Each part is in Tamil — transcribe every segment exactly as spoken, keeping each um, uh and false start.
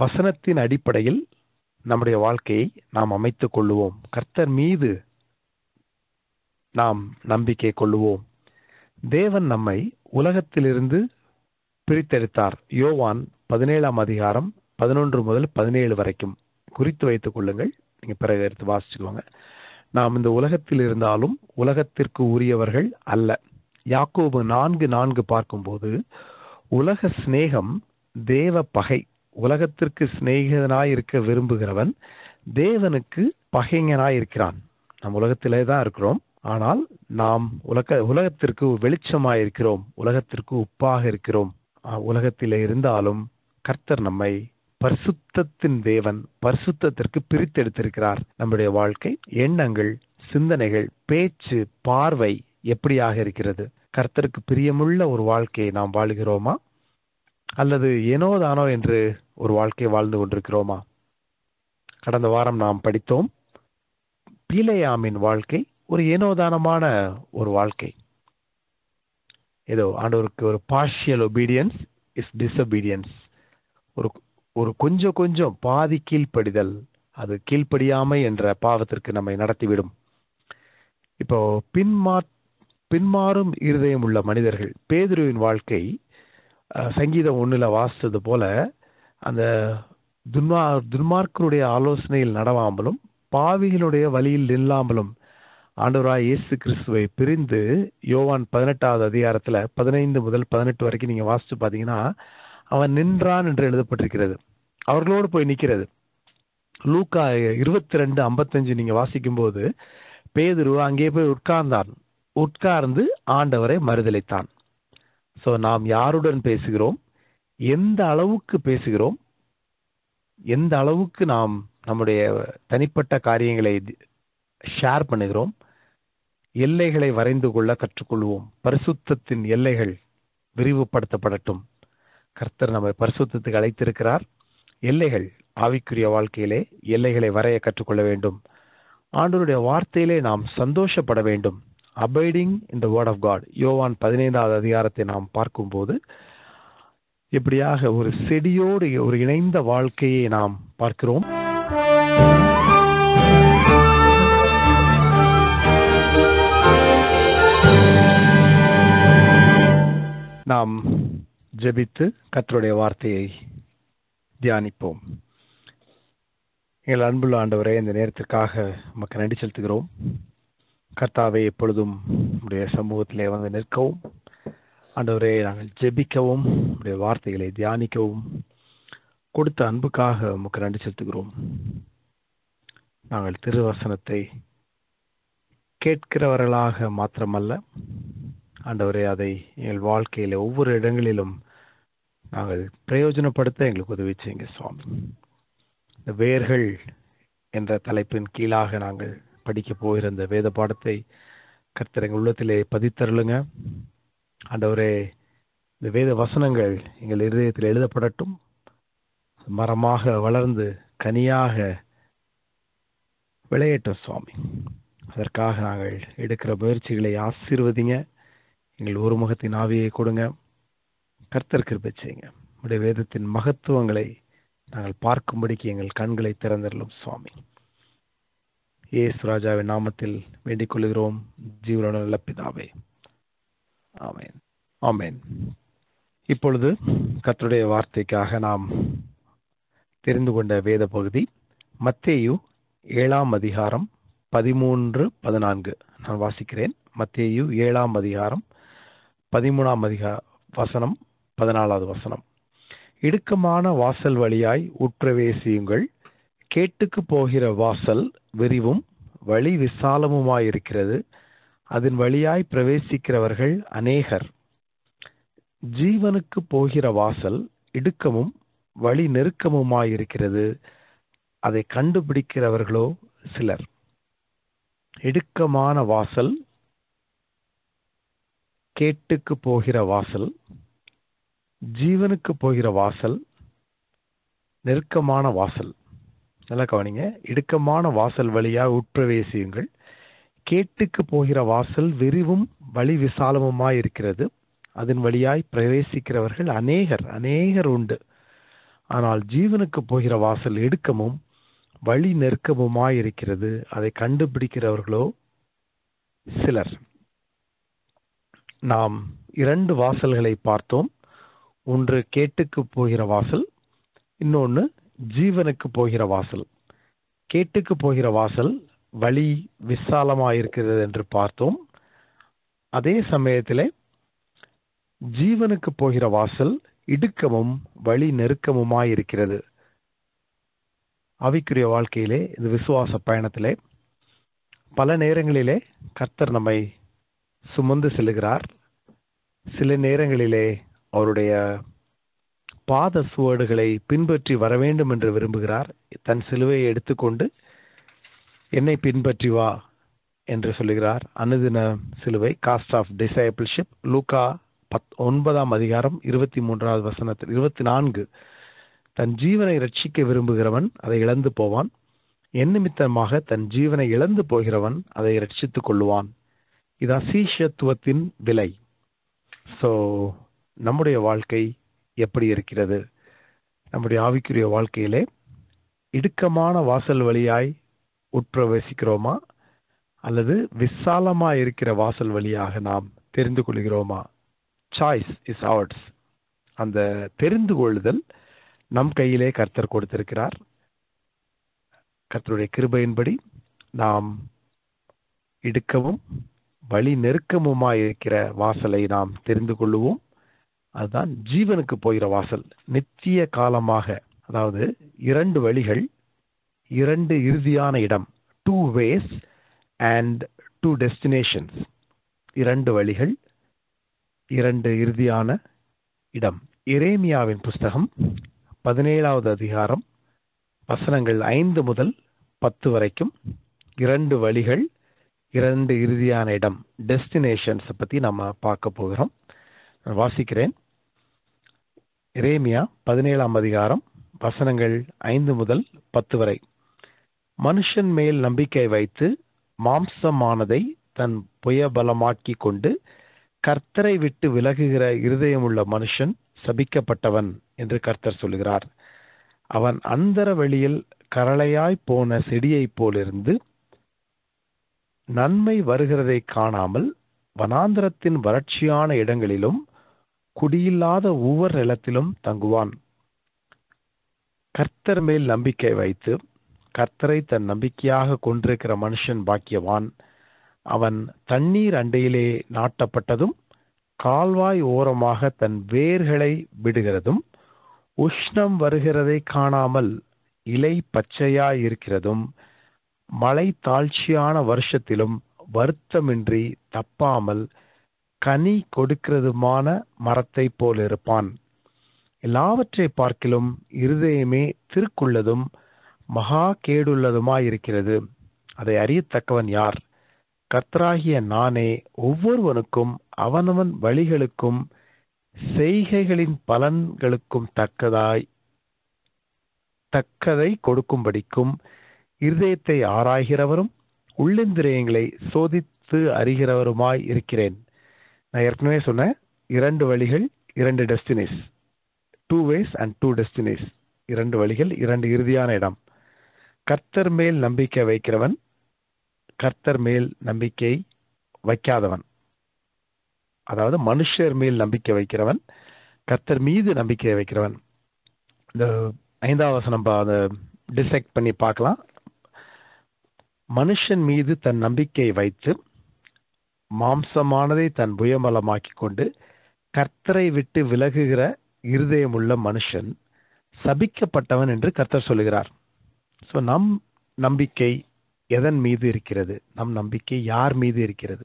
வசனத்தின் அடிப்படையில் நம்முடைய வாழ்க்கையை நாம் அமைத்துக் கொள்ளுவோம். கர்த்தர் மீது நாம் நம்பிக்கை கொள்ளுவோம். தேவன் நம்மை உலகத்திலிருந்து பிரித்தெடுத்தார். யோவான் பதினேழாம் அதிகாரம் பதினொன்று முதல் பதினேழு வரைக்கும் குறித்து வைத்துக் கொள்ளுங்கள். நீங்க பிறகு எடுத்து வாசிச்சுக்கோங்க. நாம் இந்த உலகத்தில் இருந்தாலும் உலகத்திற்கு உரியவர்கள் அல்ல. யாக்கோபு நான்கு நான்கு பார்க்கும்போது உலக சிநேகம் தேவ பகை. உலகத்திற்கு சிநேகிதனாய் இருக்க விரும்புகிறவன் தேவனுக்கு பகைஞனாய் இருக்கிறான். நாம் உலகத்திலே தான் இருக்கிறோம். ஆனால் நாம் உலக உலகத்திற்கு வெளிச்சமாய் இருக்கிறோம். உலகத்திற்கு உப்பாக இருக்கிறோம். உலகத்திலே இருந்தாலும் கர்த்தர் நம்மை பரிசுத்தத்தின் தேவன் பரிசுத்தத்திற்கு பிரித்தெடுத்திருக்கிறார். நம்முடைய வாழ்க்கை, எண்ணங்கள், சிந்தனைகள், பேச்சு, பார்வை எப்படியாக இருக்கிறது? கர்த்தருக்கு பிரியமுள்ள ஒரு வாழ்க்கையை நாம் வாழுகிறோமா, அல்லது ஏனோதானோ என்று ஒரு வாழ்க்கை வாழ்ந்து கொண்டிருக்கிறோமா? கடந்த வாரம் நாம் படித்தோம், பிலேயாமின் வாழ்க்கை ஒரு ஏனோதானமான ஒரு வாழ்க்கை. ஏதோ ஆண்டவருக்கு ஒரு பார்ஷியல் ஒபீடியன்ஸ் இஸ் டிஸ்ஒபீடியன்ஸ். ஒரு ஒரு கொஞ்சம் கொஞ்சம் பாதி கீழ்ப்படிதல், அது கீழ்ப்படியாமை என்ற பாவத்திற்கு நம்மை நடத்திவிடும். இப்போ பின்மா பின்மாறும் இருதயம் உள்ள மனிதர்கள், பேதுருவின் வாழ்க்கை சங்கீதம் ஒண்ணுல வாசித்தது போல அந்த துன்மா துன்மார்க்கருடைய ஆலோசனையில் நடவாமலும் பாவிகளுடைய வழியில் நில்லாமலும் ஆண்டவராய் இயேசு கிறிஸ்துவை பிரிந்து, யோவான் பதினெட்டாவது அதிகாரத்துல பதினைந்து முதல் பதினெட்டு வரைக்கும் நீங்க வாசிச்சு பாத்தீங்கன்னா, அவன் நின்றான் என்று எழுதப்பட்டிருக்கிறது. அவர்களோடு போய் நிற்கிறது. லூக்கா இருபத்தி ரெண்டு ஐம்பத்தஞ்சு நீங்க வாசிக்கும் போது பேதுரு அங்கே போய் உட்கார்ந்தான். உட்கார்ந்து ஆண்டவரை மறுதலித்தான். சோ நாம் யாருடன் பேசுகிறோம், எந்த அளவுக்கு பேசுகிறோம், எந்த அளவுக்கு நாம் நம்முடைய தனிப்பட்ட காரியங்களை ஷேர் பண்ணுகிறோம், எல்லைகளை வரைந்து கொள்ள கற்றுக்கொள்வோம். பரிசுத்தத்தின் எல்லைகள் விரிவுபடுத்தப்படட்டும். கர்த்தர் நம்மை பரிசுத்தத்துக்கு அழைத்திருக்கிறார். எல்லைகள், ஆவிக்குரிய வாழ்க்கையிலே எல்லைகளை வரைய கற்றுக்கொள்ள வேண்டும். ஆண்டவருடைய வார்த்தையிலே நாம் சந்தோஷப்பட வேண்டும். Abiding in the word of God. யோவான் பதினைந்தாவது அதிகாரத்தை நாம் பார்க்கும்போது இப்படியாக ஒரு செடியோடு ஒரு இணைந்த வாழ்க்கையை நாம் பார்க்கிறோம். நாம் ஜெபித்து கர்த்தருடைய வார்த்தையை தியானிப்போம். எங்கள் அன்புள்ள ஆண்டவரே, இந்த நேரத்திற்காக உமக்கு நன்றி செலுத்துகிறோம். கர்த்தாவே, எப்பொழுதும் உடைய சமூகத்திலே வந்து நிற்கவும், ஆண்டவரே நாங்கள் ஜெபிக்கவும், உடைய வார்த்தைகளை தியானிக்கவும் கொடுத்த அன்புக்காக உமக்கு நன்றி செலுத்துகிறோம். நாங்கள் திருவசனத்தை கேட்கிறவர்களாக மாத்திரமல்ல ஆண்டவரே, அதை எங்கள் வாழ்க்கையில ஒவ்வொரு இடங்களிலும் நாங்கள் பிரயோஜனப்படுத்த எங்களுக்கு உதவி செய்யுங்க சுவாமி. இந்த வேர்கள் என்ற தலைப்பின் கீழாக நாங்கள் படிக்க போகிற இந்த வேத பாடத்தை கர்த்தர் எங்கள் உள்ளத்திலே பதித்தருளுங்க. ஆண்டவரே, இந்த வேத வசனங்கள் எங்கள் இருதயத்தில் எழுதப்படட்டும். மரமாக வளர்ந்து கனியாக விளையட்டும் சுவாமி. அதற்காக நாங்கள் எடுக்கிற முயற்சிகளை ஆசீர்வதிங்க. எங்கள் ஒரு முகத்தின் ஆவியை கொடுங்க. கர்த்தர் கிருபை செய்யுங்க. உடைய வேதத்தின் மகத்துவங்களை நாங்கள் பார்க்கும்படிக்கு எங்கள் கண்களை திறந்தருளும் சுவாமி. இயேசு ராஜாவின் நாமத்தில் வேண்டிக் கொள்கிறோம் ஜீவனுள்ள நல்ல பிதாவே, ஆமென், ஆமென். இப்பொழுது கர்த்தருடைய வார்த்தைக்காக நாம் தெரிந்து கொண்ட வேத பகுதி மத்தேயு ஏழாம் அதிகாரம் பதிமூன்று பதினான்கு. நான் வாசிக்கிறேன். மத்தேயு ஏழாம் அதிகாரம் பதிமூணாம் அதிகார வசனம், பதினாலாவது வசனம். இடுக்கமான வாசல் வழியாய் உட்பிரவேசியுங்கள். கேட்டுக்கு போகிற வாசல் விரிவும் வழி விசாலமுமாயிருக்கிறது, அதன் வழியாய் பிரவேசிக்கிறவர்கள் அநேகர். ஜீவனுக்கு போகிற வாசல் இடுக்கமும் வழி நெருக்கமுமாயிருக்கிறது, அதை கண்டுபிடிக்கிறவர்களோ சிலர். இடுக்கமான வாசல், கேட்டுக்கு போகிற வாசல், ஜீவனுக்கு போகிற வாசல், நெருக்கமான வாசல். நல்லா கவனிங்க. இடுக்கமான வாசல் வழியா உட்பிரவேசியுங்கள். கேட்டுக்கு போகிற வாசல் விரிவும் வழி விசாலமுமாய் இருக்கிறது, அதன் வழியாய் பிரவேசிக்கிறவர்கள் அநேகர். அநேகர் உண்டு. ஆனால் ஜீவனுக்கு போகிற வாசல் இடுக்கமும் வழி நெருக்கமுமாயிருக்கிறது, அதை கண்டுபிடிக்கிறவர்களோ சிலர். நாம் இரண்டு வாசல்களை பார்த்தோம். ஒன்று கேட்டுக்கு போகிற வாசல், இன்னொன்று ஜீவனுக்கு போகிற வாசல். கேட்டுக்கு போகிற வாசல் வழி விசாலமாயிருக்கிறது என்று பார்த்தோம். அதே சமயத்திலே ஜீவனுக்கு போகிற வாசல் இடுக்கமும் வழி நெருக்கமுமாயிருக்கிறது. ஆவிக்குரிய வாழ்க்கையிலே, இந்த விசுவாச பயணத்திலே பல நேரங்களிலே கர்த்தர் நம்மை சுமந்து செல்கிறார். சில நேரங்களிலே அவருடைய பாத சுவடுகளை பின்பற்றி வர வேண்டும் என்று விரும்புகிறார். தன் சிலுவையை எடுத்துக்கொண்டு என்னை பின்பற்றி வா என்று சொல்லுகிறார். அனுதின சிலுவை, காஸ்ட் ஆஃப் டிசைபிள்ஷிப். லூக்கா பத் ஒன்பதாம் அதிகாரம் இருபத்தி மூன்றாவது வசனத்தில் இருபத்தி நான்கு தன் ஜீவனை ரட்சிக்க விரும்புகிறவன் அதை இழந்து போவான், என் நிமித்தமாக தன் ஜீவனை இழந்து போகிறவன் அதை ரட்சித்துக் கொள்ளுவான். இது அசீஷத்துவத்தின் விலை. ஸோ நம்முடைய வாழ்க்கை எப்படி இருக்கிறது? நம்முடைய ஆவிக்குரிய வாழ்க்கையிலே இடுக்கமான வாசல் வழியாய் உட்பிரவேசிக்கிறோமா, அல்லது விசாலமாய் இருக்கிற வாசல் வழியாக நாம் தெரிந்து கொள்கிறோமா? Choice is hours. அந்த தெரிந்து கொள்ளுதல் நம் கையிலே கர்த்தர் கொடுத்திருக்கிறார். கர்த்தருடைய கிருபையின்படி நாம் இடுக்கவும் வழி நெருக்கமுமாய் இருக்கிற வாசலை நாம் தெரிந்து கொள்ளுவோம். அதுதான் ஜீவனுக்கு போகிற வாசல். நித்திய காலமாக, அதாவது இரண்டு வழிகள், இரண்டு இறுதியான இடம், two ways and two destinations. இரண்டு வழிகள், இரண்டு இறுதியான இடம். எரேமியாவின் புஸ்தகம் பதினேழாவது அதிகாரம் வசனங்கள் ஐந்து முதல் பத்து வரைக்கும் இரண்டு வழிகள், இரண்டு இறுதியான இடம், டெஸ்டினேஷன்ஸ் பற்றி நம்ம பார்க்க போகிறோம். நான் வாசிக்கிறேன். எரேமியா பதினேழாம் அதிகாரம் வசனங்கள் ஐந்து முதல் பத்து வரை. மனுஷன் மேல் நம்பிக்கை வைத்து மாம்சமானதை தன் புயபலமாக்கி கொண்டு கர்த்தரை விட்டு விலகுகிற இருதயமுள்ள மனுஷன் சபிக்கப்பட்டவன் என்று கர்த்தர் சொல்லுகிறார். அவன் அந்தர வெளியில் கரளையாய் போன செடியைப் போலிருந்து நன்மை வருகிறதை காணாமல் வனாந்தரத்தின் வறட்சியான இடங்களிலும் குடியில்லாத ஊவர் நிலத்திலும் தங்குவான். கர்த்தர் மேல் நம்பிக்கை வைத்து கர்த்தரை தன் நம்பிக்கையாக கொண்டிருக்கிற மனுஷன் பாக்கியவான். அவன் தண்ணீர் அண்டையிலே நாட்டப்பட்டதும் கால்வாய் ஓரமாக தன் வேர்களை விடுகிறதும் உஷ்ணம் வருகிறதை காணாமல் இலை பச்சையாய் இருக்கிறதும் மழை தாழ்ச்சியான வருஷத்திலும் வருத்தமின்றி தப்பாமல் கனி கொடுக்கிறதுமான மரத்தை போல் இருப்பான். எல்லாவற்றை பார்க்கிலும் இருதயமே திருக்குள்ளதும் மகா கேடுள்ளதுமாயிருக்கிறது. அதை அறியத்தக்கவன் யார்? கர்த்தராகிய நானே ஒவ்வொருவனுக்கும் அவனவன் வழிகளுக்கும் செய்கைகளின் பலன்களுக்கும் தக்கதாய் தக்கதை கொடுக்கும்படிக்கும் இருதயத்தை ஆராய்கிறவரும் உள்ளிந்திரியங்களை சோதித்து அறிகிறவருமாய் இருக்கிறேன். நான் ஏற்கனவே சொன்னேன், இரண்டு வழிகள், இரண்டு destinies, two ways and two destinies. இரண்டு வழிகள், இரண்டு இறுதியான இடம். கர்த்தர் மேல் நம்பிக்கை வைக்கிறவன், கர்த்தர் மேல் நம்பிக்கை வைக்காதவன். அதாவது மனுஷர் மேல் நம்பிக்கை வைக்கிறவன், கர்த்தர் மீது நம்பிக்கை வைக்கிறவன். இந்த ஐந்தாவது வசனம் அதை டிசெக்ட் பண்ணி பார்க்கலாம். மனுஷன் மீது தன் நம்பிக்கை வைத்து மாம்சமானதை தன் புயபலமாக்கி கொண்டு கர்த்தரை விட்டு விலகுகிற இருதயமுள்ள மனுஷன் சபிக்கப்பட்டவன் என்று கர்த்தர் சொல்லுகிறார். ஸோ நம் நம்பிக்கை எதன் மீது இருக்கிறது? நம் நம்பிக்கை யார் மீது இருக்கிறது?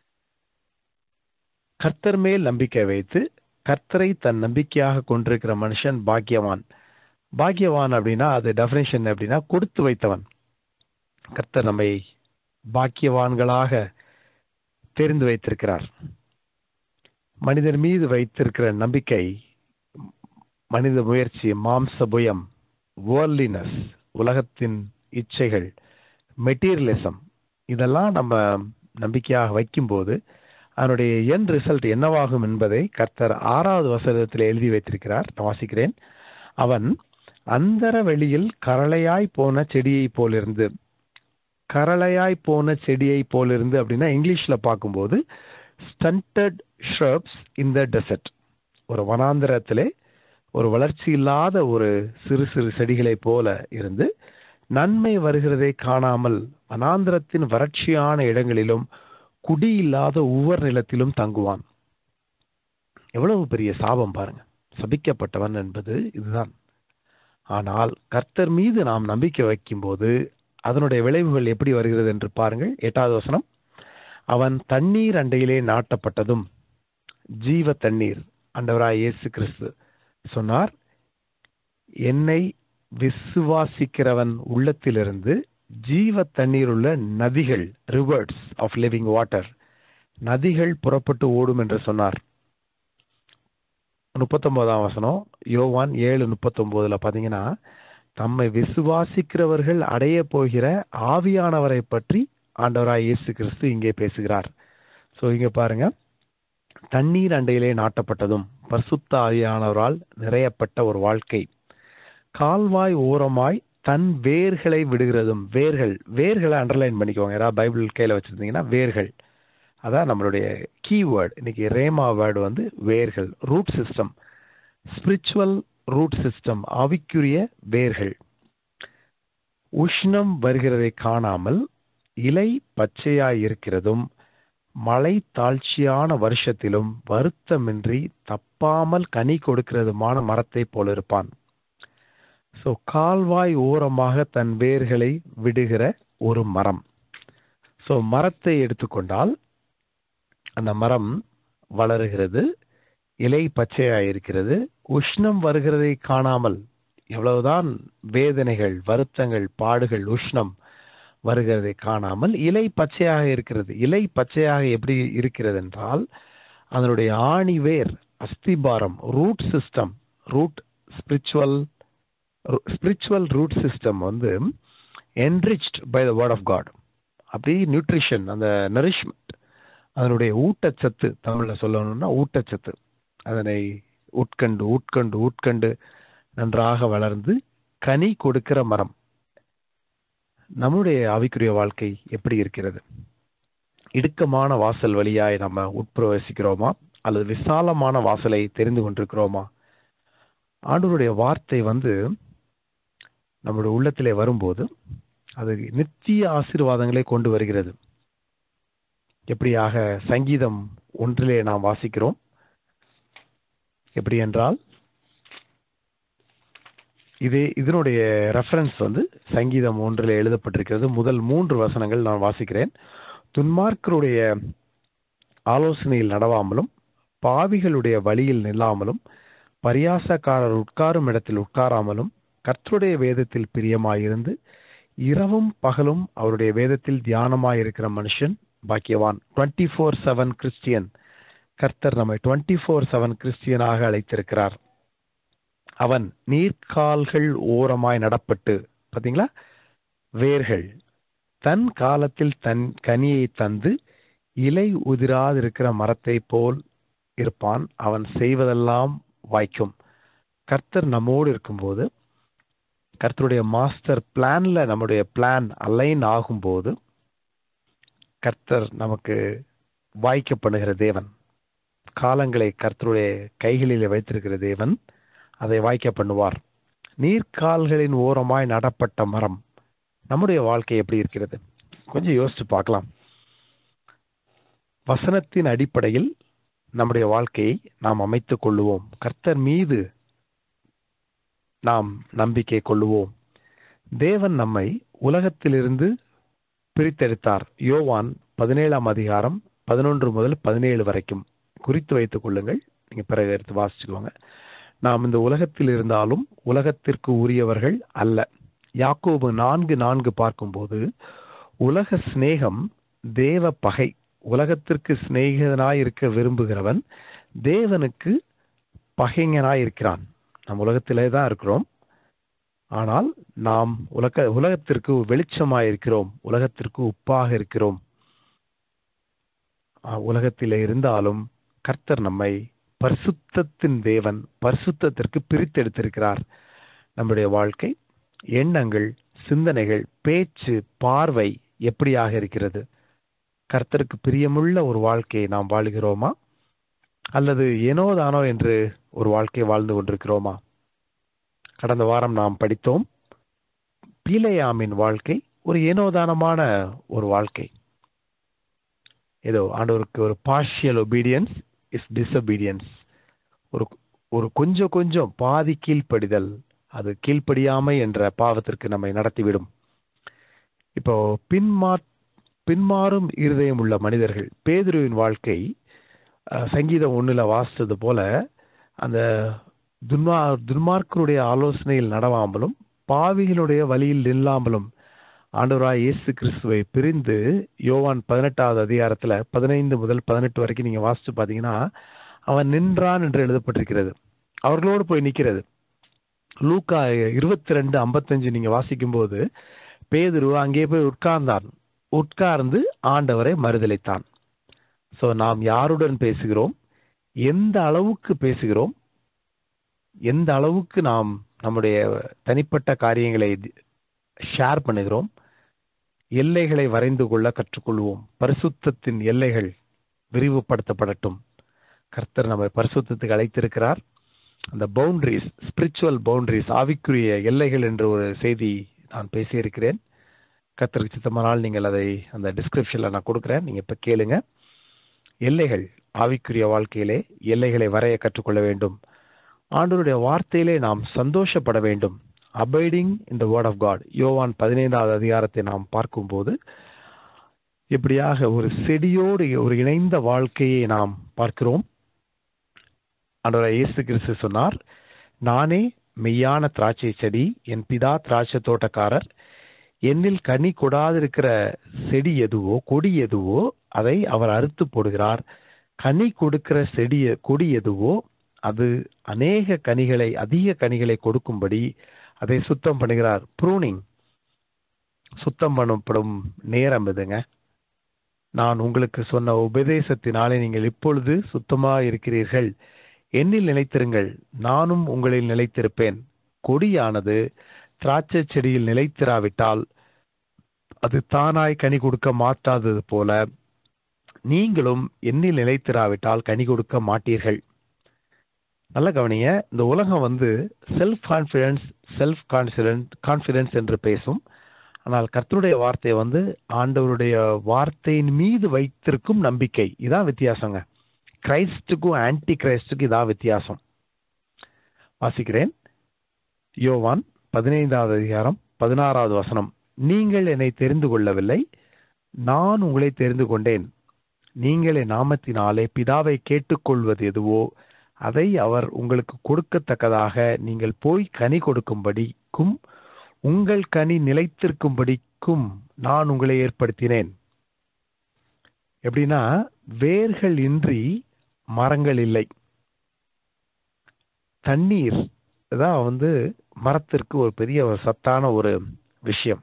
கர்த்தர் மேல் நம்பிக்கை வைத்து கர்த்தரை தன் நம்பிக்கையாக கொண்டிருக்கிற மனுஷன் பாக்கியவான். பாக்கியவான் அப்படின்னா அது டெஃபினேஷன் அப்படின்னா கொடுத்து வைத்தவன். கர்த்தர் நம்மை பாக்கியவான்களாக தெரிந்து வைத்திருக்கிறார். மனிதர் மீது வைத்திருக்கிற நம்பிக்கை, மனித முயற்சி, மாம்ச புயம், வேர்ல்ட்லினஸ், உலகத்தின் இச்சைகள், மெட்டீரியலிசம், இதெல்லாம் நம்ம நம்பிக்கையாக வைக்கும்போது அதனுடைய என் ரிசல்ட் என்னவாகும் என்பதை கர்த்தர் ஆறாவது வசனத்தில் எழுதி வைத்திருக்கிறார். நான் வாசிக்கிறேன். அவன் அந்தர வெளியில் கரளையாய் போன செடியை போலிருந்து. கரளையாய் போன செடியை போலிருந்து அப்படின்னா இங்கிலீஷ்ல பார்க்கும்போது stunted shrubs in the desert. ஒரு வனாந்திரத்திலே ஒரு வளர்ச்சி இல்லாத ஒரு சிறு சிறு செடிகளை போல இருந்து நன்மை வருகிறதை காணாமல் வனாந்திரத்தின் வறட்சியான இடங்களிலும் குடியில்லாத உவர் நிலத்திலும் தங்குவான். எவ்வளவு பெரிய சாபம் பாருங்க. சபிக்கப்பட்டவன் என்பது இதுதான். ஆனால் கர்த்தர் மீது நாம் நம்பிக்கை வைக்கும் போது அதனுடைய விளைவுகள் எப்படி வருகிறது என்று பாருங்கள். எட்டாவது வசனம், அவன் தண்ணீர் அண்டையிலே நாட்டப்பட்டதும், ஜீவ தண்ணீர் ஆண்டவராய் இயேசு கிறிஸ்து சொன்னார், என்னை விசுவாசிக்கிறவன் உள்ளத்திலிருந்து ஜீவ தண்ணீர் உள்ள நதிகள், ரிவர்ஸ் ஆஃப் லிவிங் வாட்டர், நதிகள் புறப்பட்டு ஓடும் என்று சொன்னார். முப்பத்தொன்பதாம் வசனம் யோவான் ஏழு முப்பத்தொன்பதுல பாத்தீங்கன்னா, தம்மை விசுவாசிக்கிறவர்கள் அடைய போகிற ஆவியானவரை பற்றி ஆண்டவராய் இயேசு கிறிஸ்து இங்கே பேசுகிறார். சோ இங்க பாருங்க, தண்ணீர் அண்டையிலே நாட்டப்பட்டதும், பரிசுத்த ஆவியானவரால் நிறையப்பட்ட ஒரு வாழ்க்கை, கால்வாய் ஓரமாய் தன் வேர்களை விடுகிறதும். வேர்கள், வேர்களை அண்டர்லைன் பண்ணிக்கோங்க. யாராவது பைபிள் கையில வச்சிருந்தீங்கன்னா வேர்கள், அதான் நம்மளுடைய கீவேர்டு. இன்னைக்கு ரேமா வேர்டு வந்து வேர்கள், root system, spiritual root system, ஆவிக்குரிய வேர்கள். உஷ்ணம் வருகிறதை காணாமல் இலை பச்சையாய் இருக்கிறதும், மழை தாழ்ச்சியான வருஷத்திலும் வருத்தமின்றி தப்பாமல் கனி கொடுக்கிறதுமான மரத்தை போல இருப்பான். ஸோ கால்வாய் ஓரமாக தன் வேர்களை விடுகிற ஒரு மரம். ஸோ மரத்தை எடுத்துக்கொண்டால் அந்த மரம் வளருகிறது, இலை பச்சையாயிருக்கிறது, உஷ்ணம் வருகிறதை காணாமல், எவ்வளவுதான் வேதனைகள், வருத்தங்கள், பாடுகள், உஷ்ணம் வருகிறதை காணாமல் இலை பச்சையாக இருக்கிறது. இலை பச்சையாக எப்படி இருக்கிறது என்றால் அதனுடைய ஆணி வேர், அஸ்திபாரம், root system, root spiritual spiritual root system வந்து enriched by the word of God. அப்படி நியூட்ரிஷன், அந்த நரிஷ்மெண்ட், அதனுடைய ஊட்டச்சத்து, தமிழ்ல சொல்லணும்னா ஊட்டச்சத்து, அதனை உட்கண்டு உட்கண்டு உட்கண்டு நன்றாக வளர்ந்து கனி கொடுக்கிற மரம். நம்முடைய ஆவிக்குரிய வாழ்க்கை எப்படி இருக்கிறது? இடுக்கமான வாசல் வழியாய் நம்ம உட்பிரவேசிக்கிறோமா அல்லது விசாலமான வாசலை தெரிந்து கொண்டிருக்கிறோமா? ஆண்டவருடைய வார்த்தை வந்து நம்முடைய உள்ளத்திலே வரும்போது அது நித்திய ஆசீர்வாதங்களை கொண்டு வருகிறது. எப்படியாக சங்கீதம் ஒன்றிலே நாம் வாசிக்கிறோம். எப்படி என்றால், இதே இதனுடைய ரெஃபரன்ஸ் வந்து சங்கீதம் ஒன்றிலே எழுதப்பட்டிருக்கிறது. முதல் மூன்று வசனங்கள் நான் வாசிக்கிறேன். துன்மார்க்கருடைய ஆலோசனையில் நடவாமலும், பாவிகளுடைய வழியில் நில்லாமலும், பரியாசக்காரர் உட்காரும் இடத்தில் உட்காராமலும், கர்த்தருடைய வேதத்தில் பிரியமாயிருந்து இரவும் பகலும் அவருடைய வேதத்தில் தியானமாயிருக்கிற மனுஷன் பாக்கியவான். Twenty four seven Christian. கர்த்தர் நம்மை டுவெண்ட்டி ஃபோர் செவன் கிறிஸ்டியனாக அழைத்திருக்கிறார். அவன் நீர்க்கால்கள் ஓரமாய் நடப்பட்டு, பாத்தீங்களா, வேர்கள், தன் காலத்தில் தன் கனியை தந்து இலை உதிராதிருக்கிற மரத்தை போல் இருப்பான். அவன் செய்வதெல்லாம் வாய்க்கும். கர்த்தர் நம்மோடு இருக்கும்போது, கர்த்தருடைய மாஸ்டர் பிளான்ல நம்முடைய பிளான் அலைன் ஆகும்போது, கர்த்தர் நமக்கு வாய்க்கப்படுகிற தேவன். காலங்களை கர்த்தருடைய கைகளில் வைத்திருக்கிற தேவன் அதை வாய்க்க பண்ணுவார். நீர்க்கால்களின் ஓரமாய் நடப்பட்ட மரம். நம்முடைய வாழ்க்கை எப்படி இருக்கிறது? கொஞ்சம் யோசிச்சு பார்க்கலாம். வசனத்தின் அடிப்படையில் நம்முடைய வாழ்க்கையை நாம் அமைத்துக் கொள்ளுவோம். கர்த்தர் மீது நாம் நம்பிக்கை கொள்ளுவோம். தேவன் நம்மை உலகத்திலிருந்து பிரித்தெடுத்தார். யோவான் பதினேழாம் அதிகாரம் பதினொன்று முதல் பதினேழு வரைக்கும் குறித்து வைத்துக் கொள்ளுங்கள். நீங்க பிறகு எடுத்து வாசிச்சுக்கோங்க. நாம் இந்த உலகத்தில் இருந்தாலும் உலகத்திற்கு உரியவர்கள் அல்ல. யாக்கோபு நான்கு நான்கு பார்க்கும்போது, உலக சிநேகம் தேவ பகை. உலகத்திற்கு சிநேகிதனாய் இருக்க விரும்புகிறவன் தேவனுக்கு பகைஞனாய் இருக்கிறான். நாம் உலகத்திலே தான் இருக்கிறோம், ஆனால் நாம் உலக உலகத்திற்கு வெளிச்சமாய் இருக்கிறோம், உலகத்திற்கு உப்பாக இருக்கிறோம். உலகத்திலே இருந்தாலும் கர்த்தர் நம்மை பரிசுத்தத்தின் தேவன், பரிசுத்தத்திற்கு பிரித்தெடுத்திருக்கிறார். நம்முடைய வாழ்க்கை, எண்ணங்கள், சிந்தனைகள், பேச்சு, பார்வை எப்படியாக இருக்கிறது? கர்த்தருக்கு பிரியமுள்ள ஒரு வாழ்க்கையை நாம் வாழுகிறோமா? அல்லது ஏனோ தானோ என்று ஒரு வாழ்க்கை வாழ்ந்து கொண்டிருக்கிறோமா? கடந்த வாரம் நாம் படித்தோம், பீலேயாமின் வாழ்க்கை ஒரு ஏனோதானமான ஒரு வாழ்க்கை. ஏதோ ஆண்டவருக்கு ஒரு பார்ஷியல் ஒபீடியன்ஸ் இஸ் டிஸ்ஒபீடியன்ஸ். ஒரு ஒரு கொஞ்சம் கொஞ்சம் பாதி கீழ்ப்படிதல், அது கீழ்ப்படியாமை என்ற பாவத்திற்கு நம்மை நடத்திவிடும். இப்போ பின்மா பின்மாறும் இருதயம் உள்ள மனிதர்கள், பேதுருவின் வாழ்க்கை சங்கீதம் ஒண்ணுல வாசித்தது போல, அந்த துன்மா துன்மார்க்கருடைய ஆலோசனையில் நடவாமலும் பாவிகளுடைய வழியில் நில்லாமலும் ஆண்டவராய் இயேசு கிறிஸ்துவை பிரிந்து, யோவான் பதினெட்டாவது அதிகாரத்துல பதினைந்து முதல் பதினெட்டு வரைக்கும் நீங்க வாசிச்சு பாத்தீங்கன்னா, அவன் நின்றான் என்று எழுதப்பட்டிருக்கிறது. அவர்களோடு போய் நிக்கிறது. லூக்கா இருபத்தி ரெண்டு ஐம்பத்தஞ்சு நீங்க வாசிக்கும் போது, பேதுரு அங்கே போய் உட்கார்ந்தான். உட்கார்ந்து ஆண்டவரை மறுதலித்தான். சோ நாம் யாருடன் பேசுகிறோம், எந்த அளவுக்கு பேசுகிறோம், எந்த அளவுக்கு நாம் நம்முடைய தனிப்பட்ட காரியங்களை ஷேர் பண்ணுகிறோம், எல்லைகளை வரைந்து கொள்ள கற்றுக்கொள்வோம். பரிசுத்தத்தின் எல்லைகள் விரிவுபடுத்தப்படட்டும். கர்த்தர் நம்மை பரிசுத்தத்துக்கு அழைத்திருக்கிறார். அந்த பவுண்டரிஸ், ஸ்பிரிச்சுவல் பவுண்டரிஸ், ஆவிக்குரிய எல்லைகள் என்ற ஒரு செய்தி நான் பேசியிருக்கிறேன். கர்த்தருக்கு சித்தமானால் நீங்கள் அதை அந்த டிஸ்கிரிப்ஷன்ல நான் கொடுக்கிறேன், நீங்க இப்ப கேளுங்க. எல்லைகள், ஆவிக்குரிய வாழ்க்கையிலே எல்லைகளை வரைய கற்றுக்கொள்ள வேண்டும். ஆண்டவருடைய வார்த்தையிலே நாம் சந்தோஷப்பட வேண்டும். Abiding in the word of God. யோவான் பதினைந்தாவது அதிகாரத்தை நாம் பார்க்கும்போது, இப்படியாக ஒரு செடியோடு ஒரு இணைந்த வாழ்க்கையை நாம் பார்க்கிறோம். ஆண்டவர் இயேசு கிறிஸ்து சொன்னார், நானே மெய்யான திராட்சை செடி, என் பிதா திராட்சை தோட்டக்காரர். என்னில் கனி கொடாதிருக்கிற செடி எதுவோ, கொடி எதுவோ அதை அவர் அறுத்து போடுகிறார். கனி கொடுக்கிற செடி கொடி எதுவோ அது அநேக கனிகளை, அதிக கனிகளை கொடுக்கும்படி அதை சுத்தம் பண்ணுகிறார். ப்ரூனிங், சுத்தம் பண்ணப்படும் நேரம் இதுங்க. நான் உங்களுக்கு சொன்ன உபதேசத்தினாலே நீங்கள் இப்பொழுது சுத்தமா இருக்கிறீர்கள். என்னில் நிலைத்திருங்கள், நானும் உங்களில் நிலைத்திருப்பேன். கொடியானது திராட்சை செடியில் நிலைத்திராவிட்டால் அது தானாய் கனி கொடுக்க மாட்டாதது போல, நீங்களும் என்னில் நிலைத்திராவிட்டால் கனி கொடுக்க மாட்டீர்கள். நல்ல கவனிங்க. இந்த உலகம் வந்து self confidence, self confidence confidence என்று பேசும். ஆனால் கர்த்தருடைய வார்த்தை வந்து ஆண்டவருடைய வார்த்தையின் மீது வைத்திருக்கும் நம்பிக்கை. இதான் வித்தியாசங்க. கிரைஸ்டுக்கும் ஆன்டி கிரைஸ்டுக்கும் இதான் வித்தியாசம். வாசிக்கிறேன். யோவான் பதினைந்தாவது அதிகாரம் பதினாறாவது வசனம். நீங்கள் என்னை தெரிந்து கொள்ளவில்லை, நான் உங்களை தெரிந்து கொண்டேன். நீங்கள் என் நாமத்தினாலே பிதாவை கேட்டுக்கொள்வது எதுவோ அதை அவர் உங்களுக்கு கொடுக்கத்தக்கதாக நீங்கள் போய் கனி கொடுக்கும்படிக்கும் உங்கள் கனி நிலைத்திருக்கும்படிக்கும் நான் உங்களை ஏற்படுத்தினேன். எப்படின்னா, வேர்கள் இன்றி மரங்கள் இல்லை. தண்ணீர் தான் வந்து மரத்திற்கு ஒரு பெரிய ஒரு சத்தான ஒரு விஷயம்.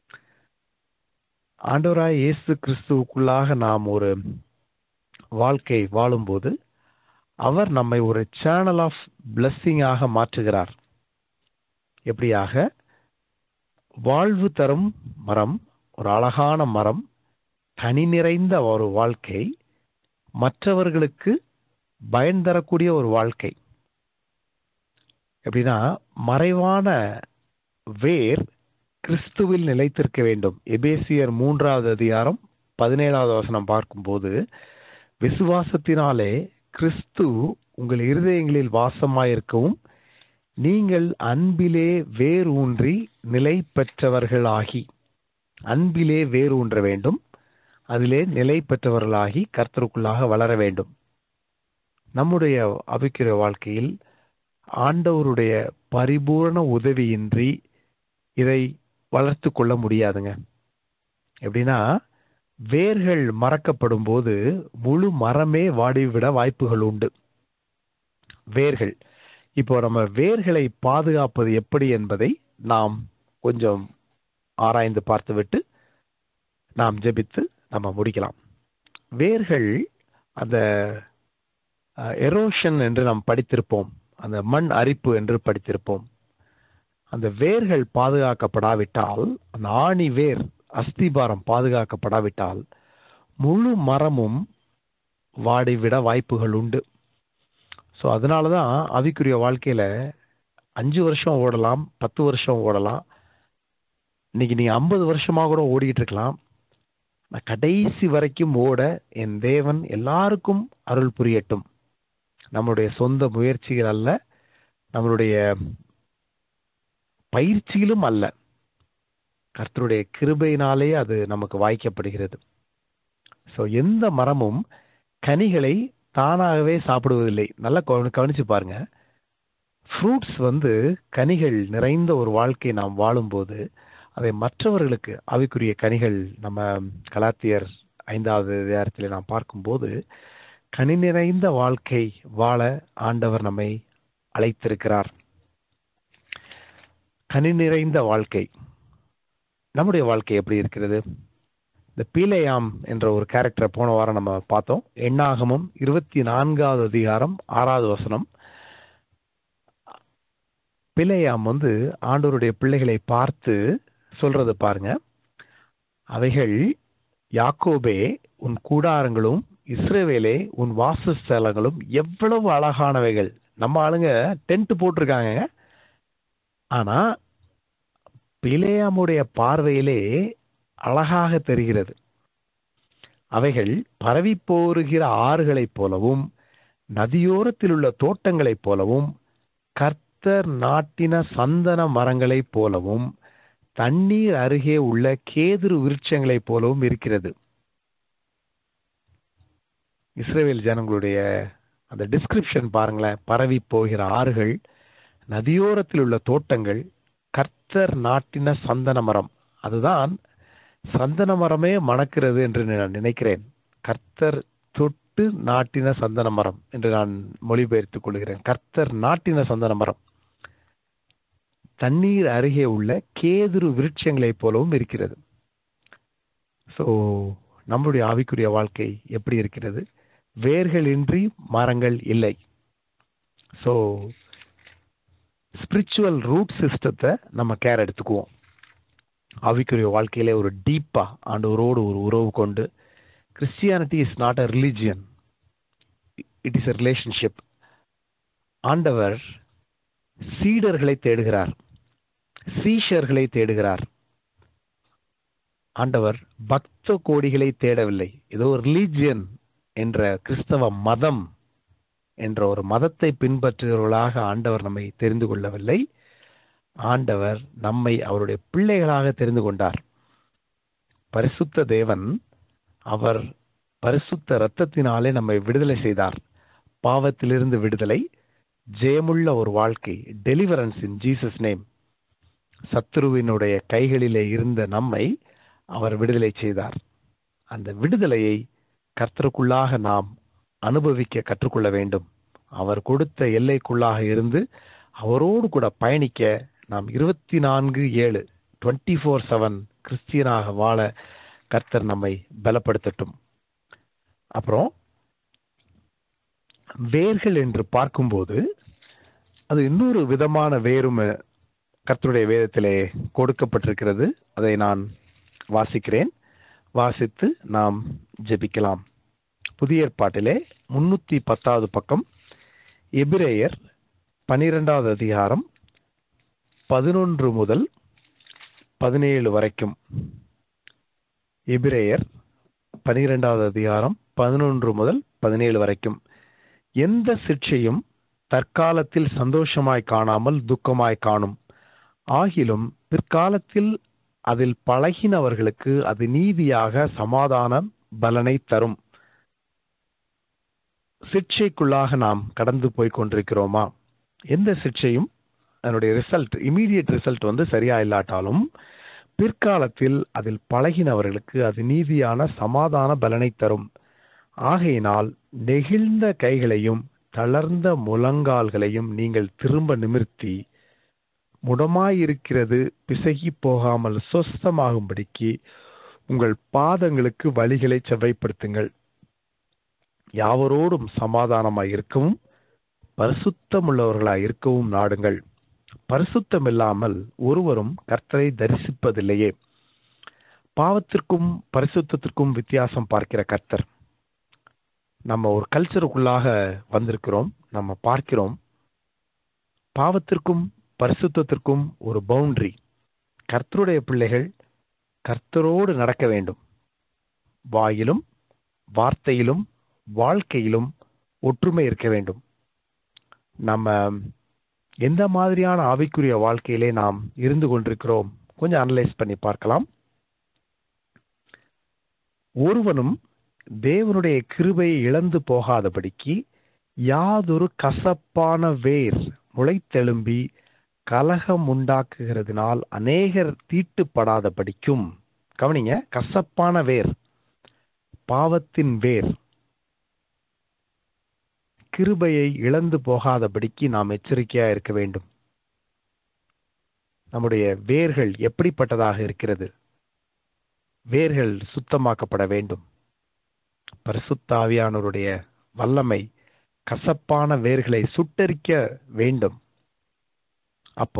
ஆண்டவராய் இயேசு கிறிஸ்துவுக்குள்ளாக நாம் ஒரு வாழ்க்கை வாழும்போது அவர் நம்மை ஒரு சேனல் ஆஃப் பிளெஸ்ஸிங்காக மாற்றுகிறார். எப்படியாக? வாழ்வு தரும் மரம், ஒரு அழகான மரம், கனி நிறைந்த ஒரு வாழ்க்கை, மற்றவர்களுக்கு பயன் தரக்கூடிய ஒரு வாழ்க்கை. எப்படின்னா, மறைவான வேர் கிறிஸ்துவில் நிலைத்திருக்க வேண்டும். எபேசியர் மூன்றாவது அதிகாரம் பதினேழாவது வசனம் பார்க்கும்போது, விசுவாசத்தினாலே கிறிஸ்து உங்கள் இருதயங்களில் வாசமாயிருக்கவும் நீங்கள் அன்பிலே வேர் ஊன்றி நிலை பெற்றவர்களாகி, அன்பிலே வேர் ஊன்ற வேண்டும், அதிலே நிலை பெற்றவர்களாகி கர்த்தருக்குள்ளாக வளர வேண்டும். நம்முடைய ஆவிக்குரிய வாழ்க்கையில் ஆண்டவருடைய பரிபூரண உதவியின்றி இதை வளர்த்து கொள்ள முடியாதுங்க. எப்படின்னா, வேர்கள் மறக்கப்படும் போது முழு மரமே வாடிவிட வாய்ப்புகள் உண்டு. வேர்கள், இப்போ நம்ம வேர்களை பாதுகாப்பது எப்படி என்பதை நாம் கொஞ்சம் ஆராய்ந்து பார்த்துவிட்டு நாம் ஜெபித்து நம்ம முடிக்கலாம். வேர்கள் அந்த எரோஷன் என்று நாம் படித்திருப்போம், அந்த மண் அரிப்பு என்று படித்திருப்போம். அந்த வேர்கள் பாதுகாக்கப்படாவிட்டால், அந்த ஆணி வேர் அஸ்திபாரம் பாதுகாக்கப்படாவிட்டால் முழு மரமும் வாடிவிட வாய்ப்புகள் உண்டு. ஸோ அதனால தான் ஆவிக்குரிய வாழ்க்கையில அஞ்சு வருஷம் ஓடலாம், பத்து வருஷம் ஓடலாம். இன்னைக்கு நீங்க ஐம்பது வருஷமா கூட ஓடிட்டு இருக்கலாம். நான் கடைசி வரைக்கும் ஓட என் தேவன் எல்லாருக்கும் அருள் புரியட்டும். நம்மளுடைய சொந்த முயற்சிகள் அல்ல, நம்மளுடைய பயிற்சியிலும் அல்ல, கர்த்தருடைய கிருபையினாலே அது நமக்கு வாய்க்கப்படுகிறது. ஸோ எந்த மரமும் கனிகளை தானாகவே சாப்பிடுவதில்லை. நல்லா கவனி- கவனிச்சு பாருங்க. ஃப்ரூட்ஸ் வந்து கனிகள் நிறைந்த ஒரு வாழ்க்கை நாம் வாழும்போது அதை மற்றவர்களுக்கு ஆவிக்குரிய கனிகள் நம்ம கலாத்தியர் ஐந்தாவது அதிகாரத்தில் நாம் பார்க்கும்போது கனி நிறைந்த வாழ்க்கை வாழ ஆண்டவர் நம்மை அழைத்திருக்கிறார். கனி நிறைந்த வாழ்க்கை நம்முடைய வாழ்க்கை எப்படி இருக்கிறது? இந்த பீலேயாம் என்ற ஒரு கேரக்டரை போன வாரம் நம்ம பார்த்தோம். எண்ணாகமம் இருபத்தி நான்காவது அதிகாரம் ஆறாவது வசனம். பிலேயாம் வந்து ஆண்டவருடைய பிள்ளைகளை பார்த்து சொல்றது பாருங்க. அவைகள், யாக்கோபே உன் கூடாரங்களும் இஸ்ரவேலே உன் வாசஸ்தலங்களும் எவ்வளவு அழகானவைகள். நம்ம ஆளுங்க டென்ட் போட்டிருக்காங்க. ஆனா பிலேயாமுடைய பார்வையிலே அழகாக தெரிகிறது. அவைகள் பரவி போருகிற ஆறுகளைப் போலவும் நதியோரத்தில் உள்ள தோட்டங்களைப் போலவும் கர்த்தர் நாட்டின சந்தன மரங்களைப் போலவும் தண்ணீர் அருகே உள்ள கேதுரு விருட்சங்களைப் போலவும் இருக்கிறது. இஸ்ரவேல் ஜனங்களுடைய அந்த டிஸ்கிரிப்ஷன் பாருங்களேன். பரவி போகிற ஆறுகள், நதியோரத்தில் உள்ள தோட்டங்கள், கர்த்தர் நாட்டின சந்தன மரம். அதுதான் சந்தன மரமே மணக்கிறது என்று நான் நினைக்கிறேன். கர்த்தர் தொட்டு நாட்டின சந்தன மரம் என்று நான் மொழிபெயர்த்துக் கொள்கிறேன். கர்த்தர் நாட்டின சந்தன மரம் தண்ணீர் அருகே உள்ள கேதுரு விருட்சங்களைப் போலவும் இருக்கிறது. ஸோ நம்முடைய ஆவிக்குரிய வாழ்க்கை எப்படி இருக்கிறது? வேர்களின்றி மரங்கள் இல்லை. ஸோ ஸ்பிரிச்சுவல் ரூட் சிஸ்டத்தை நம்ம கேர் எடுத்துக்குவோம். ஆவிக்குரிய வாழ்க்கையிலே ஒரு டீப்பா ஆண்டவரோடு ஒரு உறவு கொண்டு, Christianity is not a religion, it is a relationship. ஆண்டவர் சீடர்களை தேடுகிறார், சீஷர்களை தேடுகிறார். ஆண்டவர் பக்த கோடிகளை தேடவில்லை. ஏதோ ரிலீஜியன் என்ற கிறிஸ்தவ மதம் என்ற ஒரு மதத்தை பின்பற்றுகிறவர்களாக ஆண்டவர் நம்மை தெரிந்து கொள்ளவில்லை. ஆண்டவர் நம்மை அவருடைய பிள்ளைகளாக தெரிந்து கொண்டார். பரிசுத்த தேவன் அவர் பரிசுத்த இரத்தத்தினாலே நம்மை விடுதலை செய்தார். பாவத்திலிருந்து விடுதலை, ஜெயமுள்ள ஒரு வாழ்க்கை, டெலிவரன்ஸ் இன் ஜீசஸ் நேம். சத்துருவினுடைய கைகளிலே இருந்த நம்மை அவர் விடுதலை செய்தார். அந்த விடுதலையை கர்த்தருக்குள்ளாக நாம் அனுபவிக்க கற்றுக்கொள்ள வேண்டும். அவர் கொடுத்த எல்லைக்குள்ளாக இருந்து அவரோடு கூட பயணிக்க நாம் இருபத்தி நான்கு ஏழு டுவெண்ட்டி ஃபோர் செவன் கிறிஸ்டியனாக வாழ கர்த்தர் நம்மை பலப்படுத்தட்டும். அப்புறம் வேர்கள் என்று பார்க்கும்போது அது இன்னொரு விதமான வேரும் கர்த்தருடைய வேதத்திலே கொடுக்கப்பட்டிருக்கிறது. அதை நான் வாசிக்கிறேன். வாசித்து நாம் ஜெபிக்கலாம். புதிய ஏற்பாட்டிலே முன்னூத்தி பத்தாவது பக்கம், எபிரேயர் பனிரெண்டாவது அதிகாரம் பதினொன்று முதல் பதினேழு வரைக்கும். எபிரேயர் பனிரெண்டாவது அதிகாரம் பதினொன்று முதல் பதினேழு வரைக்கும். எந்த சிற்சையும் தற்காலத்தில் சந்தோஷமாய் காணாமல் துக்கமாய் காணும். ஆகிலும் பிற்காலத்தில் அதில் பழகினவர்களுக்கு அது நீதியாக சமாதான பலனை தரும். சிற்சைக்குள்ளாக நாம் கடந்து போய் கொண்டிருக்கிறோமா? எந்த சிற்சையும் அதனுடைய ரிசல்ட், இமீடியட் ரிசல்ட் வந்து சரியா இல்லாட்டாலும் பிற்காலத்தில் அதில் பழகினவர்களுக்கு அது நீதியான சமாதான பலனை தரும். ஆகையினால் நெகிழ்ந்த கைகளையும் தளர்ந்த முழங்கால்களையும் நீங்கள் திரும்ப நிமிர்த்தி, முடமாயிருக்கிறது பிசகி போகாமல் சொஸ்தமாகும்படிக்கு உங்கள் பாதங்களுக்கு வழிகளை செவ்வைப்படுத்துங்கள். யாவரோடும் சமாதானமாய் இருக்கவும் பரிசுத்தமுள்ளவர்களாய் இருக்கவும் நாடுங்கள். பரிசுத்தம் இல்லாமல் ஒருவரும் கர்த்தரை தரிசிப்பதில்லையே. பாவத்திற்கும் பரிசுத்தத்திற்கும் வித்தியாசம் பார்க்கிற கர்த்தர். நம்ம ஒரு கல்ச்சருக்குள்ளாக வந்திருக்கிறோம். நம்ம பார்க்கிறோம், பாவத்திற்கும் பரிசுத்தத்திற்கும் ஒரு பவுண்டரி. கர்த்தருடைய பிள்ளைகள் கர்த்தரோடு நடக்க வேண்டும். வாயிலும் வார்த்தையிலும் வாழ்க்கையிலும் ஒற்றுமை இருக்க வேண்டும். நம்ம எந்த மாதிரியான ஆவிக்குரிய வாழ்க்கையிலே நாம் இருந்து கொண்டிருக்கிறோம் கொஞ்சம் அனலைஸ் பண்ணி பார்க்கலாம். ஒருவனும் தேவனுடைய கிருபையை இழந்து போகாதபடிக்கு யாதொரு கசப்பான வேர் முளைத்தெழும்பி கலகம் உண்டாக்குகிறதுனால் அநேகர் தீட்டுப்படாதபடிக்கும். கவனிங்க, கசப்பான வேர், பாவத்தின் வேர், கிருபையை இழந்து போகாதபடிக்கு நாம் எச்சரிக்கையா இருக்க வேண்டும். நம்முடைய வேர்கள் எப்படிப்பட்டதாக இருக்கிறது? வேர்கள் சுத்தமாக்கப்பட வேண்டும். பரிசுத்த ஆவியானவருடைய வல்லமை கசப்பான வேர்களை சுட்டரிக்க வேண்டும். அப்போ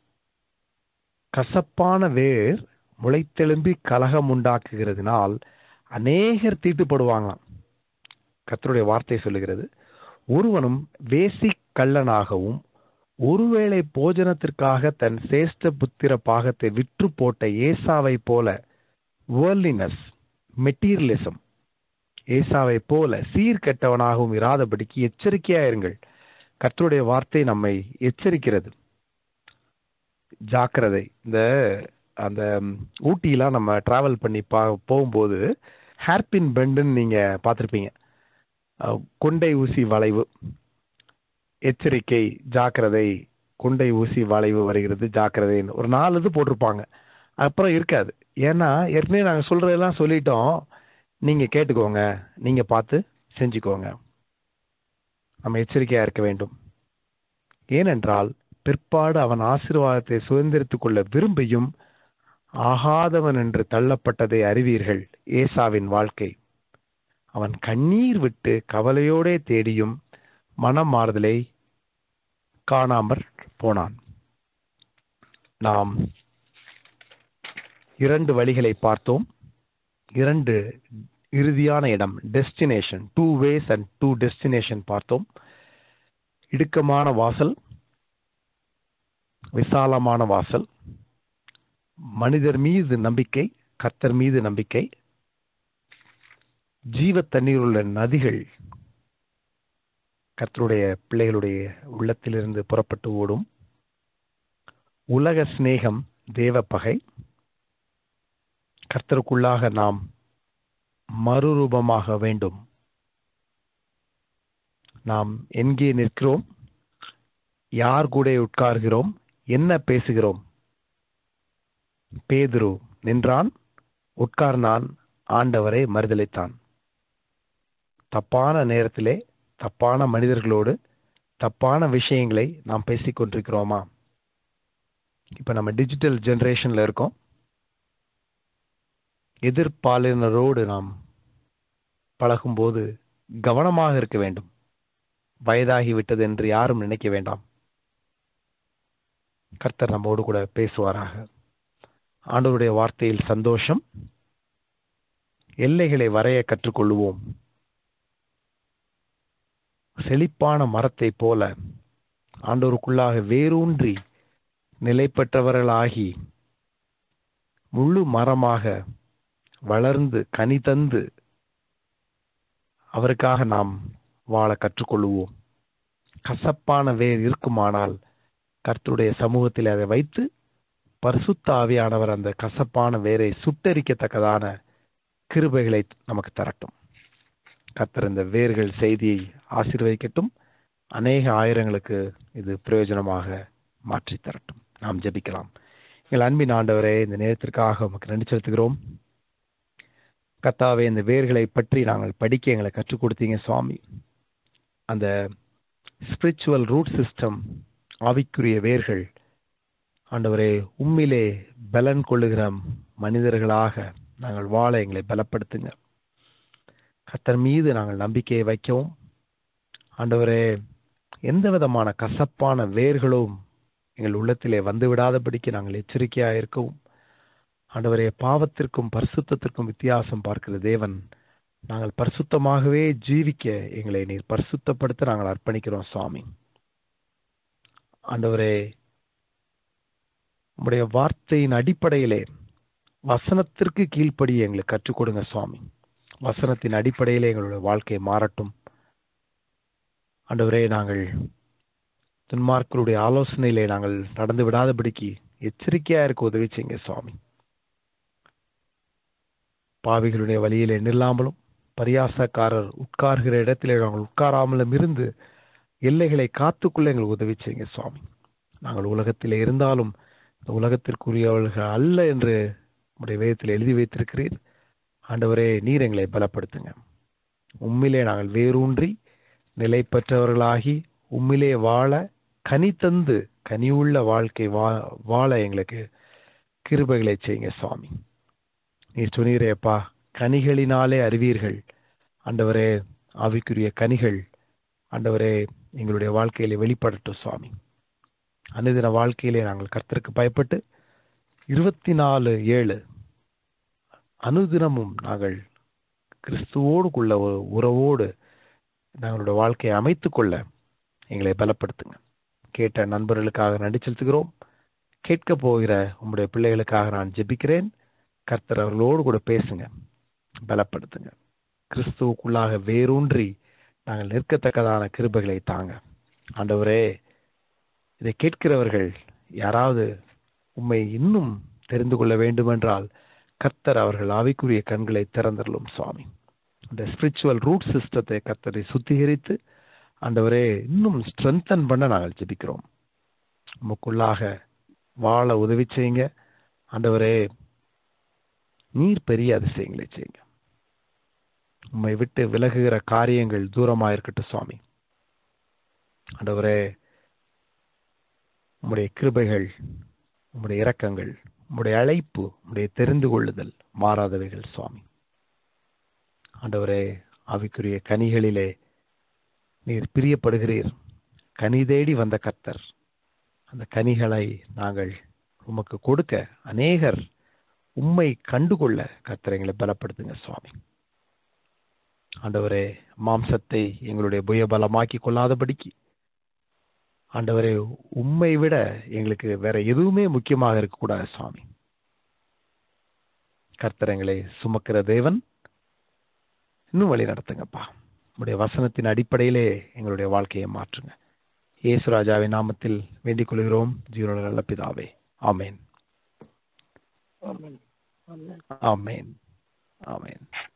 கசப்பான வேர் முளைத்தெழும்பி கலகம் உண்டாக்குகிறதுனால் அநேகர் தீட்டுப்படுவாங்களாம். கர்த்தருடைய வார்த்தை சொல்லுகிறது, ஒருவனும் வேசி கள்ளனாகவும் ஒருவேளை போஜனத்திற்காக தன் சேஷ்ட புத்திர பாகத்தை விற்று போட்ட ஏசாவை போல வேர்ல்டினஸ், மெட்டீரியலிசம், ஏசாவை போல சீர்கெட்டவனாகவும் இராதபடிக்கு எச்சரிக்கையாயிருங்கள். கர்த்தருடைய வார்த்தை நம்மை எச்சரிக்கிறது. ஜாக்கிரதை. இந்த அந்த ஊட்டிலாம் நம்ம டிராவல் பண்ணி பா போகும்போது ஹேர்பின் பெண்டுன்னு நீங்க பார்த்துருப்பீங்க. கொண்டை ஊசி வளைவு, எச்சரிக்கை, ஜாக்கிரதை, கொண்டை ஊசி வளைவு வருகிறது, ஜாக்கிரதைன்னு ஒரு நாலு இது போட்டிருப்பாங்க. அப்புறம் இருக்காது. ஏன்னா ஏற்கனவே நாங்கள் சொல்றதெல்லாம் சொல்லிட்டோம், நீங்க கேட்டுக்கோங்க, நீங்க பார்த்து செஞ்சுக்கோங்க. நம்ம எச்சரிக்கையா இருக்க வேண்டும். ஏனென்றால் பிற்பாடு அவன் ஆசீர்வாதத்தை சுதந்திரித்துக் கொள்ள விரும்பியும் ஆகாதவன் என்று தள்ளப்பட்டதை அறிவீர்கள். ஏசாவின் வாழ்க்கை. அவன் கண்ணீர் விட்டு கவலையோடே தேடியும் மனமாறுதலை காணாமற் போனான். நாம் இரண்டு வழிகளை பார்த்தோம். இரண்டு இறுதியான இடம், destination, two ways and two destination பார்த்தோம். இடுக்கமான வாசல், விசாலமான வாசல், மனிதர் மீது நம்பிக்கை, கர்த்தர் மீது நம்பிக்கை, ஜீவ தண்ணீர் உள்ள நதிகள் கர்த்தருடைய பிள்ளைகளுடைய உள்ளத்திலிருந்து புறப்பட்டு ஓடும். உலக சிநேகம், தேவ பகை. கர்த்தருக்குள்ளாக நாம் மறுரூபமாக வேண்டும். நாம் எங்கே நிற்கிறோம், யார் கூட உட்கார்கிறோம், என்ன பேசுகிறோம்? பேதுரு நின்றான், உட்கார்ந்தான், ஆண்டவரை மறுதலித்தான். தப்பான நேரத்திலே தப்பான மனிதர்களோடு தப்பான விஷயங்களை நாம் பேசிக் கொண்டிருக்கிறோமா? இப்ப நம்ம டிஜிட்டல் ஜெனரேஷன்ல இருக்கோம். எதிர்பாலினரோடு நாம் பழகும்போது கவனமாக இருக்க வேண்டும். வயதாகிவிட்டது என்று யாரும் நினைக்க வேண்டாம். கர்த்தர் நம்மோடு கூட பேசுவாராக. ஆண்டவருடைய வார்த்தையில் சந்தோஷம். எல்லைகளை வரைய கற்றுக்கொள்வோம். செழிப்பான மரத்தை போல ஆண்டவருக்குள்ளாக வேரூன்றி நிலை பெற்றவர்களாகி முழு மரமாக வளர்ந்து கனி தந்து அவருக்காக நாம் வாழ கற்றுக்கொள்வோம். கசப்பான வேர் இருக்குமானால் கர்த்தருடைய சமூகத்தில் அதை வைத்து பரிசுத்த ஆவியானவர் அந்த கசப்பான வேரை சுட்டரிக்கத்தக்கதான கிருபைகளை நமக்கு தரட்டும். கர்த்தர் இந்த வேர்கள் செய்தியை ஆசீர்வதிக்கட்டும். அநேக ஆயிரங்களுக்கு இது பிரயோஜனமாக மாற்றி தரட்டும். நாம் ஜெபிக்கலாம். எங்கள் அன்பின் ஆண்டவரே, இந்த நேரத்திற்காக உமக்கு நன்றி செலுத்துகிறோம். கர்த்தாவே, இந்த வேர்களை பற்றி நாங்கள் படிக்க எங்களை கற்றுக் கொடுத்தீங்க சுவாமி. அந்த ஸ்பிரிச்சுவல் ரூட் சிஸ்டம், ஆவிக்குரிய வேர்கள் ஆண்டவரே, உம்மிலே பலன் கொள்ளுகிற மனிதர்களாக நாங்கள் வாழ எங்களை பலப்படுத்துங்க. கர்த்தர் மீது நாங்கள் நம்பிக்கையை வைக்கவும் ஆண்டவரே, எந்த விதமான கசப்பான வேர்களும் எங்கள் உள்ளத்திலே வந்து விடாதபடிக்கு நாங்கள் எச்சரிக்கையாக இருக்கவும், ஆண்டவரே, பாவத்திற்கும் பரிசுத்தத்திற்கும் வித்தியாசம் பார்க்கிற தேவன், நாங்கள் பரிசுத்தமாகவே ஜீவிக்க எங்களை நீர் பரிசுத்தப்படுத்த நாங்கள் அர்ப்பணிக்கிறோம் சுவாமி. ஆண்டவரே, உம்முடைய வார்த்தையின் அடிப்படையிலே வசனத்திற்கு கீழ்ப்படி எங்களுக்கு கற்றுக் கொடுங்க சுவாமி. வசனத்தின் அடிப்படையிலே எங்களுடைய வாழ்க்கை மாறட்டும். ஆண்டவரே, நாங்கள் துன்மார்க்கருடைய ஆலோசனையிலே நாங்கள் நடந்து விடாதபடிக்கு எச்சரிக்கையா இருக்க உதவி செய்யுங்க சுவாமி. பாவிகளுடைய வழியிலே நில்லாமலும் பரியாசக்காரர் உட்கார்கிற இடத்திலே நாங்கள் உட்காராமலும் இருந்து எல்லைகளை காத்துக்கொள்ள எங்களுக்கு உதவி செய்யுங்க சுவாமி. நாங்கள் உலகத்திலே இருந்தாலும் இந்த உலகத்திற்குரியவர்கள் அல்ல என்று உடைய வேதத்தில் எழுதி வைத்திருக்கிறீர். ஆண்டவரே, நீர் எங்களை பலப்படுத்துங்க. உம்மிலே நாங்கள் வேரூன்றி நிலை பெற்றவர்களாகி உம்மிலே வாழ கனி தந்து கனியுள்ள வாழ்க்கை வாழ எங்களுக்கு கிருபைகளை செய்யுங்க சுவாமி. நீர் சொன்னீரேப்பா, கனிகளினாலே அறிவீர்கள். ஆண்டவரே, ஆவிக்குரிய கனிகள் ஆண்டவரே எங்களுடைய வாழ்க்கையிலே வெளிப்படட்டும் சுவாமி. அனுதின வாழ்க்கையிலே நாங்கள் கர்த்தருக்கு பயப்பட்டு இருபத்தி நாலு ஏழு அனுதினமும் நாங்கள் கிறிஸ்துவோடு உள்ள ஒரு உறவோடு நாங்களுடைய வாழ்க்கையை அமைத்துக் கொள்ள எங்களை பலப்படுத்துங்க. கேட்ட நண்பர்களுக்காக நன்றி செலுத்துகிறோம். கேட்க போகிற உங்களுடைய பிள்ளைகளுக்காக நான் ஜெபிக்கிறேன். கர்த்தர் அவர்களோடு கூட பேசுங்க, பலப்படுத்துங்க. கிறிஸ்துவுக்குள்ளாக வேரூன்றி நாங்கள் நிற்கத்தக்கதான கிருபைகளை தாங்க. ஆண்டவரே, இதை கேட்கிறவர்கள் யாராவது உம்மை இன்னும் தெரிந்து கொள்ள வேண்டுமென்றால் கர்த்தர் அவர்கள் ஆவிக்குரிய கண்களை திறந்தருளும் சுவாமி. அந்த ஸ்பிரிச்சுவல் ரூட் சிஸ்டத்தை கர்த்தரை சுத்திகரித்து ஆண்டவரே இன்னும் ஸ்ட்ரென்தன் பண்ண நாங்கள் ஜெபிக்கிறோம். உமக்குள்ளாக வாழ உதவி செய்யுங்க. ஆண்டவரே, நீர் பெரிய அதிசயங்களை செய்யுங்க. உம்மை விட்டு விலகுகிற காரியங்கள் தூரமாக இருக்கட்டும் சுவாமி. ஆண்டவரே, உம்முடைய கிருபைகள், உம்முடைய இரக்கங்கள், உம்முடைய அழைப்பு, உம்முடைய தெரிந்து கொள்ளுதல் மாறாதவைகள் சுவாமி. ஆண்டவரே, ஆவிக்குரிய கனிகளிலே நீர் பிரியப்படுகிறீர். கனி தேடி வந்த கர்த்தர். அந்த கனிகளை நாங்கள் உமக்கு கொடுக்க அநேகர் உம்மை கண்டுகொள்ள கர்த்தர் எங்களை பலப்படுத்துங்க சுவாமி. ஆண்டவரே, மாம்சத்தை எங்களுடைய புயபலமாக்கி கொள்ளாதபடிக்கு ஆண்டவரே, உம்மை விட எங்களுக்கு வேற எதுவுமே முக்கியமாக இருக்கக்கூடாது சுவாமி. கர்த்தர் எங்களை சுமக்கிற தேவன், இன்னும் வழி நடத்துங்கப்பா. உங்களுடைய வசனத்தின் அடிப்படையிலே எங்களுடைய வாழ்க்கையை மாற்றுங்க. இயேசு ராஜாவின் நாமத்தில் வேண்டிக் கொள்கிறோம் ஜீவனுள்ள நல்ல பிதாவே. ஆமேன், ஆமேன், ஆமேன்.